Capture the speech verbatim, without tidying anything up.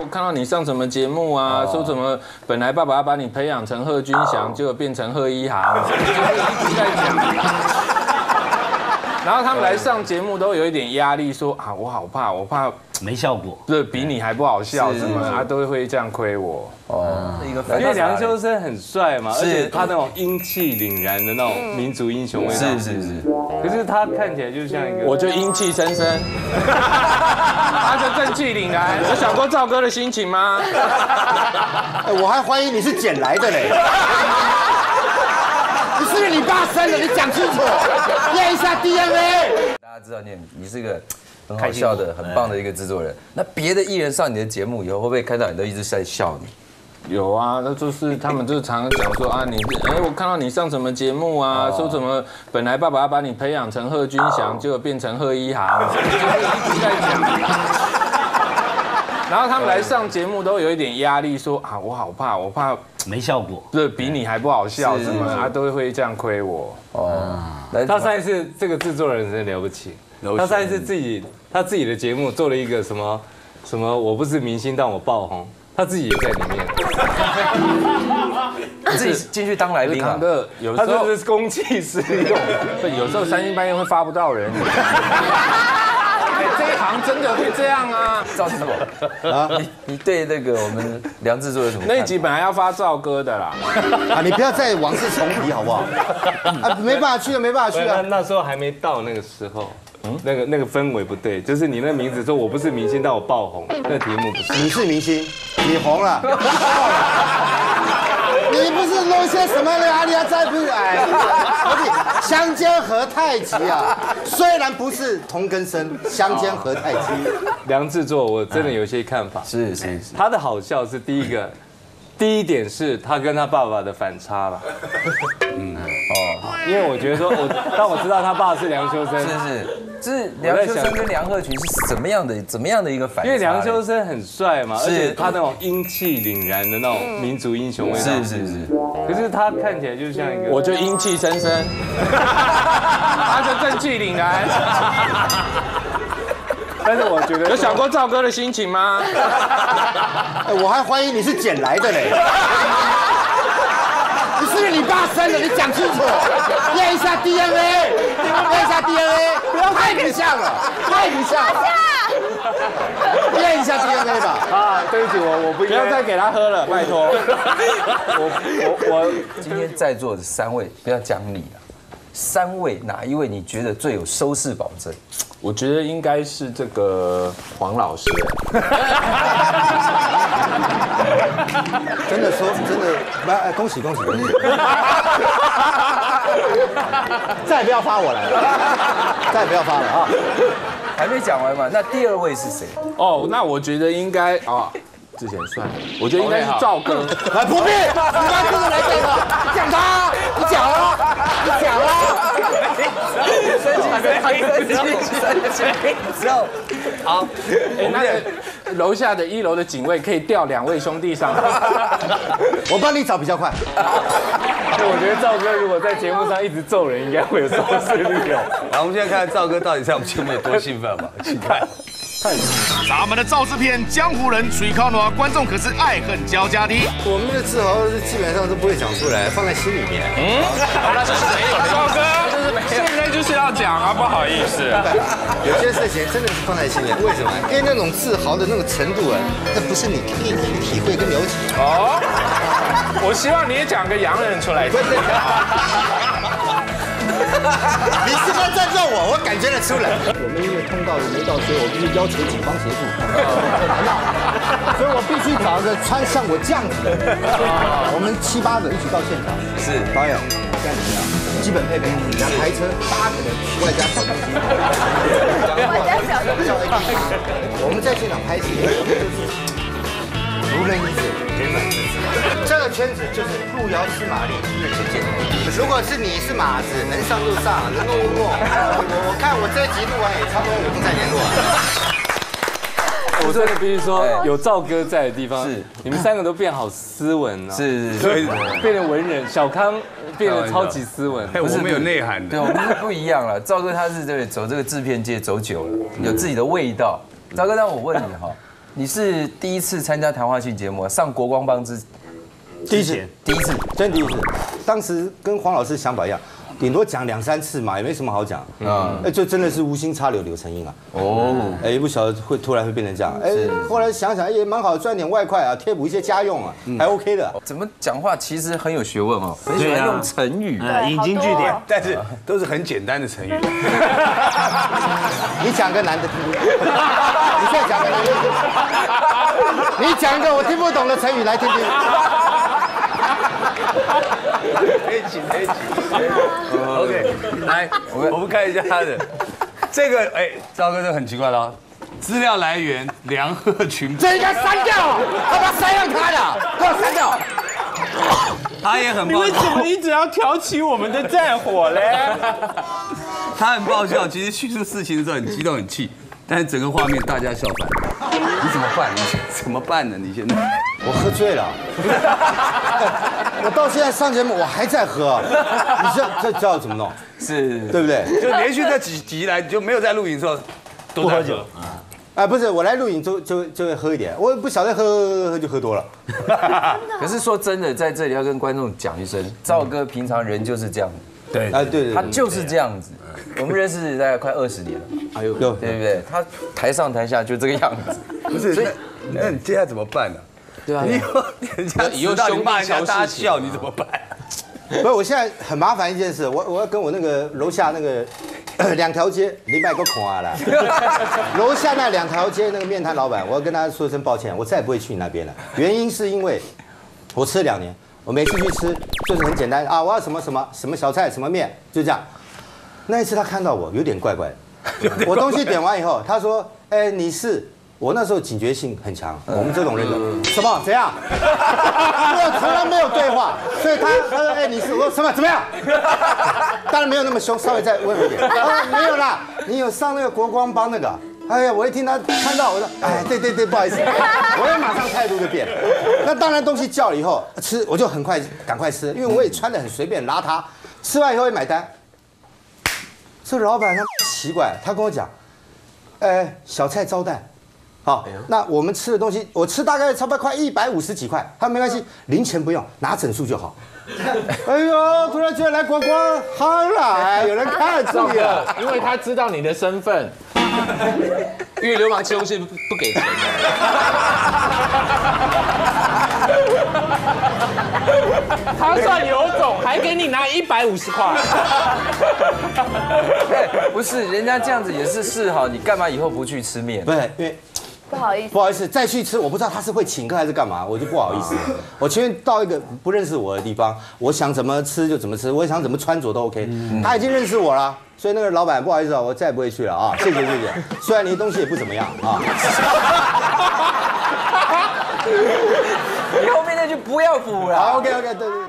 我看到你上什么节目啊，说什么本来爸爸要把你培养成贺军翔，结果变成贺一航，就是一直在讲。然后他们来上节目都有一点压力，说啊，我好怕，我怕没效果， 对比你还不好笑，什么啊都会这样亏我。 哦，一个因为梁秋生很帅嘛，而且他那种英气凛然的那种民族英雄味道， 是是是。 可是他看起来就像一个， 我就英气森森，他就正气凛然。有想过赵哥的心情吗？ 我还怀疑你是捡来的嘞。你是不是你爸生的？你讲清楚，验一下 D N A。 大家知道你你是个很好笑的、很棒的一个制作人。那别的艺人上你的节目以后，会不会看到你都一直在笑你？ 有啊，那就是他们就常常讲说啊，你哎，我看到你上什么节目啊，说什么本来爸爸要把你培养成贺军翔，结果变成贺一航，就是一直在讲。然后他们来上节目都有一点压力，说啊，我好怕，我怕没效果， 对比你还不好笑，什么啊都会这样亏我。 哦， 他上一次这个制作人真了不起，他上一次自己他自己的节目做了一个什么什么，我不是明星但我爆红，他自己也在里面， 自己进去当来宾啊。 哥有时他候就是公器私用， 对，有时候三更半夜会发不到人。这一行真的会这样啊！ 赵师傅啊，你你对那个我们梁制作有什么？ 那一集本来要发赵哥的啦， 啊，你不要再往事重提好不好？啊，没办法去了，没办法去那了。 那时候还没到那个时候，那个那个氛围不对，就是你那名字说我不是明星但我爆红，那题目不是。 你是明星，你红了。你不是弄些什么的啊？你还在不是？哎，而且相煎何太急啊！虽然不是同根生，相煎何太急。 梁制作我真的有一些看法， 是是是， 他的好笑是第一个，第一点是他跟他爸爸的反差了。嗯哦，因为我觉得说，我当我知道他爸是梁秋生， 是是，是梁秋生跟梁鹤群是怎么样的怎么样的一个反差？ 因为梁秋生很帅嘛，而且他那种英气凛然的那种民族英雄味道， 是是是。 可是他看起来就像一个， 我就英气森森，他就正气凛然。 但是我觉得有想过赵哥的心情吗？ 我还怀疑你是捡来的嘞。你是不是你爸生的？你讲清楚，验一下 D N A， 验一下 D N A， 不要太不像了，太不像了。验一下 D N A 吧。 啊，对不起，我我不不要再给他喝了，拜托。 我我我今天在座的三位，不要讲你啊，三位哪一位你觉得最有收视保证？ 我觉得应该是这个黄老师。 真的说真的，来恭喜恭喜恭喜！再也不要发我来了，再也不要发了啊！ 还没讲完嘛？那第二位是谁？ 哦，那我觉得应该啊，之前算了，我觉得应该是赵哥。 来，不必，你刚真的来这个，讲他，你讲了，你讲了。 生气生气生气之后， 好，哎，那个楼下的一楼的警卫可以调两位兄弟上来， 我帮你找比较快。 我觉得赵哥如果在节目上一直揍人，应该会有收视率哦。 好，我们现在看赵哥到底在我们节目有多兴奋吧，请看。 咱们的赵制片江湖人水靠暖，观众可是爱恨交加的。 我们的自豪是基本上都不会讲出来，放在心里面。 嗯，那就是没有的。赵哥，现在就是要讲啊，不好意思。 有些事情真的是放在心里，为什么？因为那种自豪的那个程度啊，那不是你可以体会跟了解。 哦，我希望你也讲个洋人出来。 你是不是在咒我？我感觉得出来。我们因为通道没到，所以我必须要求警方协助，很难闹，所以我必须找一个穿像我这样子的人。我们七八个一起到现场。是导演，现在怎么样？基本配备，两台车，八个人，外加小东西。外加小东西。我们在现场拍戏，如人饮水，冷暖自知。这个圈子就是路遥知马力，日久见人心。如果是你是马子，能上就上，能弄就弄。我我看我这一集录完也差不多有空再联络。 我真的必须说，有赵哥在的地方，是你们三个都变好斯文啊， 是是是，变成文人，小康变得超级斯文， 我们有内涵的， 对，我们是不一样了。赵哥他是对走这个制片界走久了，有自己的味道。赵哥，让我问你哈， 你是第一次参加谈话性节目，上国光帮之第一次， 第一次， 真第一次。当时跟黄老师想法一样，顶多讲两三次嘛，也没什么好讲。嗯，哎，就真的是无心插柳柳成荫啊。哦，哎，也不晓得会突然会变成这样。哎，后来想想也蛮好，赚点外快啊，贴补一些家用啊，还 OK 的。 怎么讲话其实很有学问哦，很喜欢用成语， 引经据典，但是都是很简单的成语。 你讲个难的听听，你再讲个难的听听，你讲一个我听不懂的成语来听听。 可以请，可以请。OK， 来，我们我们看一下他的这个，哎，赵哥这很奇怪了，资料来源梁鹤群， 这应该删掉，他把删掉他的，给我删掉。 他也很， 你为什么一直要挑起我们的战火嘞？ 他很爆笑，其实叙述事情的时候很激动很气，但是整个画面大家笑翻。你怎么办？你怎么办呢？你现在？ 我喝醉了，我到现在上节目我还在喝，你这这知道怎么弄？ 是， 对不对？ 就连续这几集来就没有在录影的时候都在喝。 啊，不是，我来录影就就就会喝一点，我不晓得喝喝喝就喝多了。 可是说真的，在这里要跟观众讲一声，赵哥平常人就是这样。 对， 啊对对， 他就是这样子。我们认识大概快二十年了， 哎呦， 对不对？他台上台下就这个样子。 不是，那那你接下来怎么办呢？ 对啊， 你人家以后兄弟笑大家笑，你怎么办？ 不是，我现在很麻烦一件事，我我要跟我那个楼下那个两条街，你买个孔啊啦，楼下那两条街那个面摊老板，我要跟他说声抱歉，我再也不会去你那边了。原因是因为我吃了两年，我每次去吃就是很简单啊，我要什么什么什么小菜什么面，就这样。那一次他看到我有点怪怪的，我东西点完以后，他说：“哎，你是。”我那时候警觉性很强，我们这种人的什么怎样？我从来没有对话，所以他他说：“哎，你是我说什么怎么样？”当然没有那么凶，稍微再温和一点。啊，没有啦，你有上那个国光帮那个。哎呀，我一听他看到我说：“哎，对对对，不好意思。”我也马上态度就变了。那当然东西叫了以后吃，我就很快赶快吃，因为我也穿得很随便邋遢。吃完以后也买单。这老板他奇怪，他跟我讲：“哎，小菜招待。”好，那我们吃的东西，我吃大概差不多快一百五十几块，他没关系，零钱不用，拿整数就好。哎呦，突然觉得来国光好来，有人看出了， 因为他知道你的身份，因为流氓吃东西不不给钱的。 他算有种，还给你拿一百五十块。 不是，人家这样子也是示好，你干嘛以后不去吃面？ 不是，因为。 不好意思， 不好意思，再去吃，我不知道他是会请客还是干嘛，我就不好意思。我情愿到一个不认识我的地方，我想怎么吃就怎么吃，我想怎么穿着都 OK。他已经认识我了，所以那个老板不好意思啊，我再也不会去了啊，谢谢谢谢。虽然你的东西也不怎么样啊。 你后面那句不要补了。 好 ，OK OK，对对。